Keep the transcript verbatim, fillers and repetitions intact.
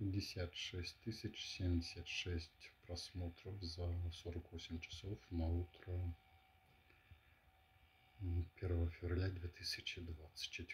пятьдесят шесть тысяч семьдесят шесть просмотров за сорок восемь часов на утро первого февраля две тысячи двадцать четвёртого.